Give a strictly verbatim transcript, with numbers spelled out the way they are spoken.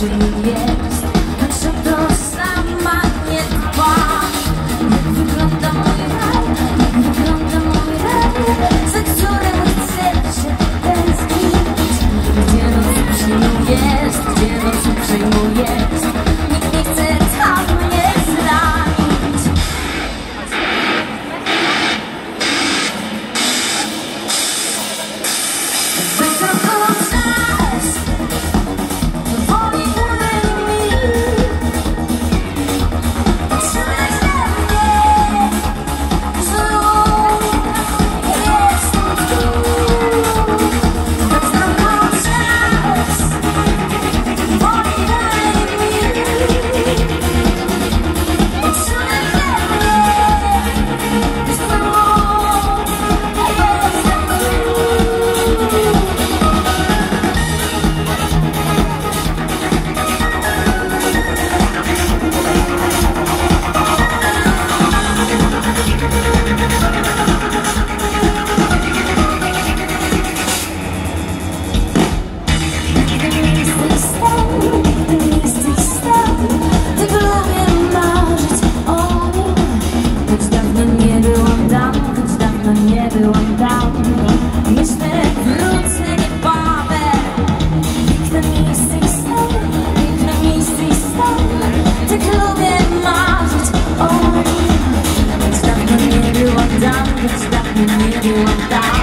czym jest, choć o to sama nie dbasz. Jak wygląda mój raj, jak wygląda mój raj, za którym chcę się tęsknić. Gdzie noc uprzejmą jest, gdzie noc uprzejmą jest, nikt nie chce tam mnie zranić. Wysoko czas, powoli płynie mi. Czuję się mnie, znów jestem tu. Wysoko czas, powoli płynie mi. Czuję się mnie, znów jestem tu. It's not